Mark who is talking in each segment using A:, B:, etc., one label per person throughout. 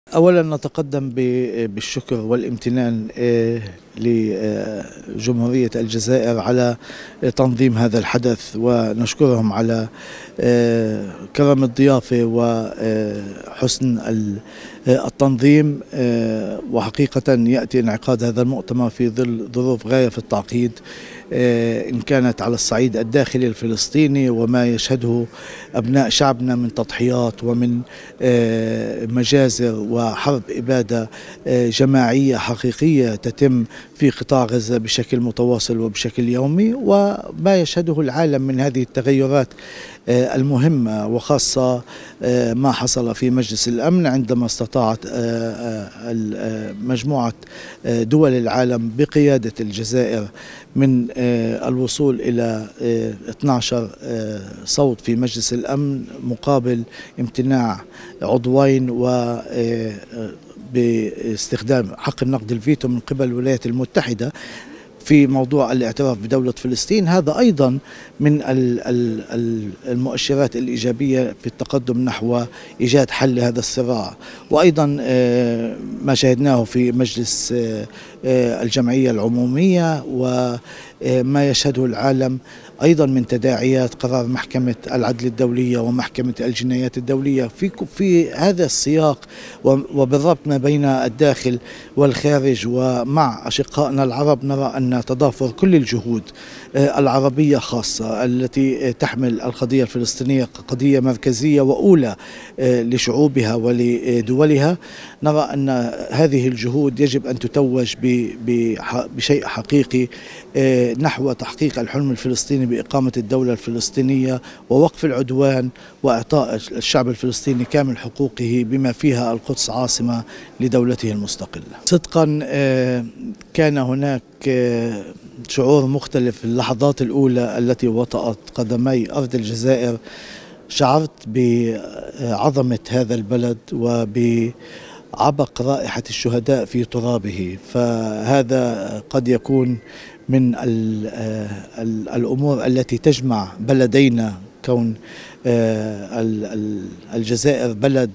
A: أولا نتقدم بالشكر والامتنان لجمهورية الجزائر على تنظيم هذا الحدث، ونشكرهم على كرم الضيافة وحسن التنظيم. وحقيقة يأتي انعقاد هذا المؤتمر في ظل ظروف غاية في التعقيد، إن كانت على الصعيد الداخلي الفلسطيني وما يشهده أبناء شعبنا من تضحيات ومن مجازر وحرب إبادة جماعية حقيقية تتم في قطاع غزة بشكل متواصل وبشكل يومي، وما يشهده العالم من هذه التغيرات المهمة، وخاصة ما حصل في مجلس الأمن عندما استطاعت مجموعة دول العالم بقيادة الجزائر من الوصول إلى 12 صوت في مجلس الأمن مقابل امتناع عضوين باستخدام حق النقد الفيتو من قبل الولايات المتحدة في موضوع الاعتراف بدولة فلسطين. هذا أيضا من المؤشرات الإيجابية في التقدم نحو إيجاد حل لهذا الصراع. وأيضا ما شاهدناه في مجلس الجمعية العمومية وما يشهده العالم أيضا من تداعيات قرار محكمة العدل الدولية ومحكمة الجنايات الدولية في هذا السياق، وبالربط ما بين الداخل والخارج. ومع أشقائنا العرب نرى أن تضافر كل الجهود العربية خاصة التي تحمل القضية الفلسطينية كقضية مركزية وأولى لشعوبها ولدولها، نرى أن هذه الجهود يجب أن تتوج بشيء حقيقي نحو تحقيق الحلم الفلسطيني بإقامة الدولة الفلسطينية ووقف العدوان وإعطاء الشعب الفلسطيني كامل حقوقه بما فيها القدس عاصمة لدولته المستقلة. صدقا كان هناك شعور مختلف في اللحظات الأولى التي وطأت قدمي أرض الجزائر. شعرت بعظمة هذا البلد وبعبق رائحة الشهداء في ترابه، فهذا قد يكون من الأمور التي تجمع بلدينا، كون الجزائر بلد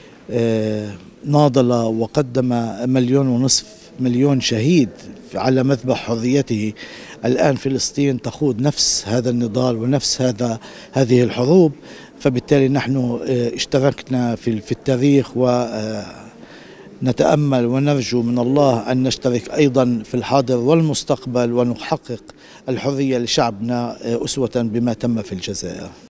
A: ناضل وقدم 1.5 مليون شهيد على مذبح حريته. الآن فلسطين تخوض نفس هذا النضال ونفس هذه الحروب، فبالتالي نحن اشتركنا في التاريخ، ونتأمل ونرجو من الله أن نشترك أيضا في الحاضر والمستقبل ونحقق الحرية لشعبنا أسوة بما تم في الجزائر.